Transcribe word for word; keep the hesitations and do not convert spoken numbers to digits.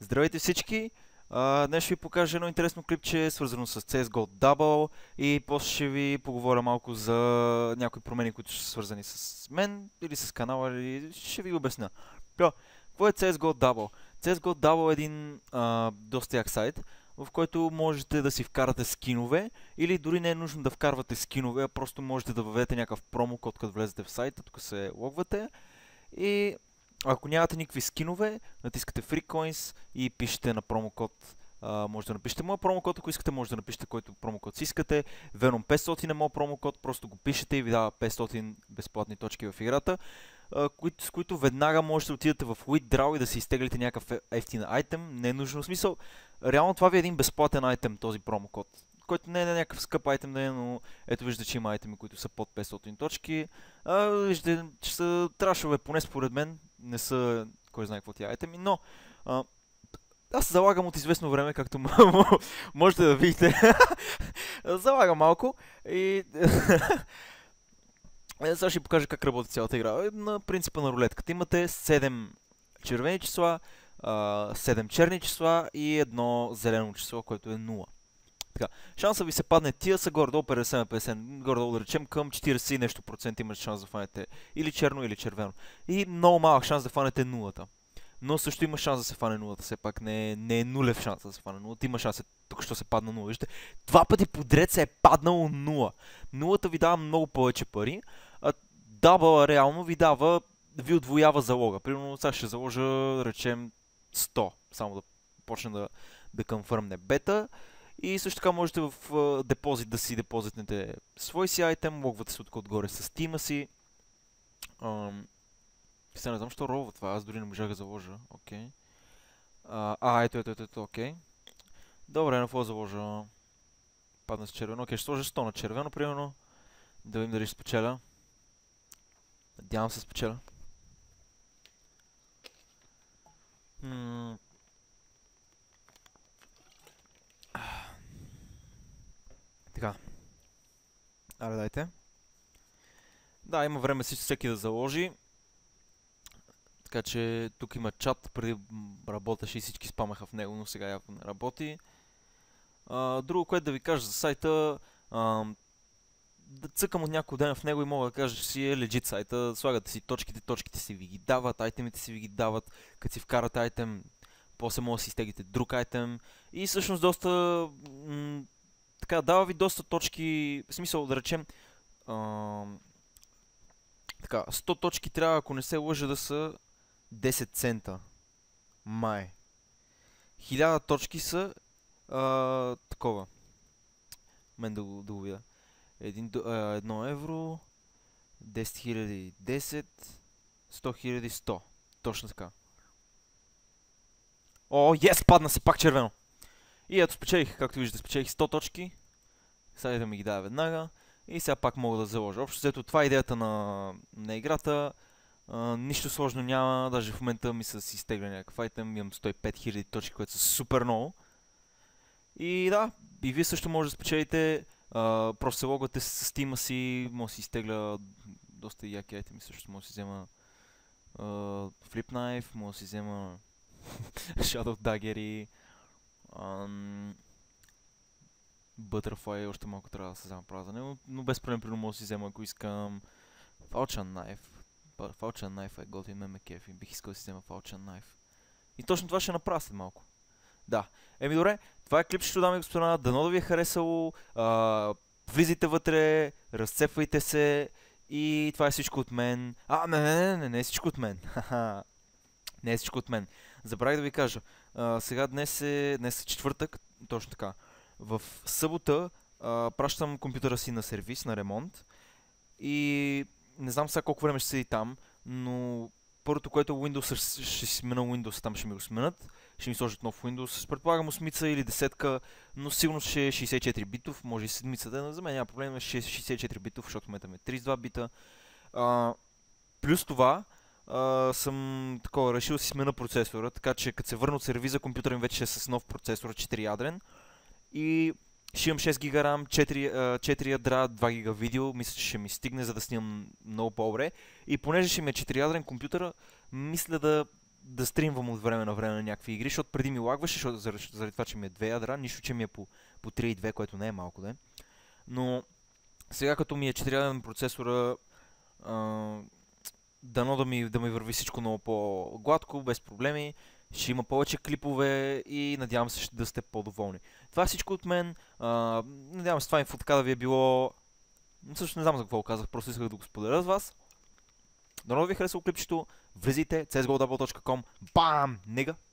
Здравейте всички! А, днес ще ви покажа едно интересно клипче, свързано с си ес го Double и после ще ви поговоря малко за някои промени, които са свързани с мен или с канала, или ще ви обясня. Пьо, какво е си ес го Double? си ес го Double е един а, доста як сайт, в който можете да си вкарате скинове, или дори не е нужно да вкарвате скинове, а просто можете да въведете някакъв промокод, като влезете в сайта, тук се логвате и ако нямате никакви скинове, натискате Free Coins и пишете на промокод. Uh, може да напишете моят промокод, ако искате, може да напишете който промокод си искате. Venom петстотин е моят промокод, просто го пишете и ви дава петстотин безплатни точки в играта, uh, кои, с които веднага можете да отидете в Withdraw и да си изтеглите някакъв ефтин айтем. Не е нужно смисъл. Реално това ви е един безплатен айтем, този промокод, който не е някакъв скъп айтем, да е, но ето виждате, че има айтеми, които са под петстотин точки. Uh, виждате, че са трашове, поне според мен. Не са кой знае какво тия айтеми, но а, аз залагам от известно време, както можете да видите. Залагам малко и сега ще ви покажа как работи цялата игра. На принципа на рулетката имате седем червени числа, седем черни числа и едно зелено число, което е нула. Така, шанса ви се падне, тия са горе-долу петдесет на петдесет, горе-долу да речем към четиридесет и нещо процент имате шанс да фанете или черно, или червено. И много малък шанс да фанете нулата. Но също има шанс да се фане нулата, все пак не е, не е нулев шанс да се фане нулата, има шанс, тук що се падна нула. Вижте, два пъти подред се е паднало нула. Нулата ви дава много повече пари, а дабъла реално ви дава, ви отвоява залога. Примерно сега ще заложа, да речем, сто, само да почне да, да конфърмне бета. И също така можете в uh, депозит да си депозитнете свой си айтем, логвате се отгоре с тима си. Um, сега не знам, що ролва това, аз дори не можах да заложа. Окей. Okay. Uh, а, ето, ето, ето, ето, окей. Okay. Добре, на какво заложа? Падна с червено. Окей, okay, ще сложа сто на червено, примерно. Да видим дали ще спечеля. Надявам се спечеля. Hmm. Така. Аре, дайте. Да, има време си всеки да заложи. Така че тук има чат, преди работеше и всички спамаха в него, но сега явно не работи. А, друго, което да ви кажа за сайта, а, да цъкам от няколко дена в него и мога да кажа, че си е legit сайта. Слагате си точките, точките си ви ги дават, айтемите си ви ги дават. Като си вкарате айтем, после може да си изтеглите друг айтем. И всъщност доста... така, дава ви доста точки, в смисъл да речем, а, така, сто точки трябва, ако не се лъжа, да са десет цента. Май. хиляда точки са а, такова. Мен да го, да го видя. Един, а, едно евро, десет хиляди десет, сто хиляди сто. Точно така. О, ес, падна се пак червено. И ето спечелих, както виждате, спечелих сто точки. Сега да ми ги дава веднага. И сега пак мога да заложа. Общо взето това е идеята на, на играта. А, нищо сложно няма. Даже в момента ми се си изтегля някакъв айтем. Имам сто и пет хиляди точки, което са супер много. И да, и вие също може да спечелите. А, просто се логвате с Steam си. Може да си изтегля доста яки айтеми. Също може да си взема а, Flip Knife. Може да си взема Shadow Dagger и Um, Butterfly, още малко трябва да се взема право за него, но без проблем примерно мога да си взема, ако искам Falchion Knife. Falchion Knife е готин, ме ме кефи, бих искал да си взема Falchion Knife. И точно това ще направя след малко. Да, еми добре, това е клипчето, дами и господа, дано да ви е харесало, uh, влизайте вътре, разцепвайте се и това е всичко от мен. А, не, не, не, не, не е всичко от мен. Не е всичко от мен. Забравих да ви кажа. Uh, сега днес е, днес е четвъртък, точно така. В събота uh, пращам компютъра си на сервис, на ремонт. И не знам сега колко време ще седи там, но първото, което е Windows, ще си смена Windows, там ще ми го сменят. Ще ми сложат нов Windows. Предполагам осмица или десетка, но сигурно ще е шейсет и четири битов, може и седмица да, за мен няма проблем, ще е шейсет и четири битов, защото в момента ми е тридесет и два бита. Uh, плюс това, Uh, съм такова, решил да си смена процесора, така че като се върна от сервиза, компютърът ми вече е с нов процесор, четири ядрен. И ще имам шест гига RAM, четири, uh, четири ядра, два гига видео, мисля, че ще ми стигне, за да снимам много по-добре. И понеже ще ми е четири ядрен компютъра, мисля да да стримвам от време на време на някакви игри, защото преди ми лагваше, защото заради, заради това, че ми е две ядра, нищо, че ми е по, по три и две, което не е малко, да. Но сега като ми е четири процесора, а, дано да ми, да ми върви всичко много по-гладко, без проблеми. Ще има повече клипове и надявам се да сте по-доволни. Това е всичко от мен. А, надявам се това инфо така да ви е било... Също не знам за какво казах, просто исках да го споделя с вас. Дано да ви харесало клипчето. Влизайте си ес го дабъл точка ком. Бам! Нега!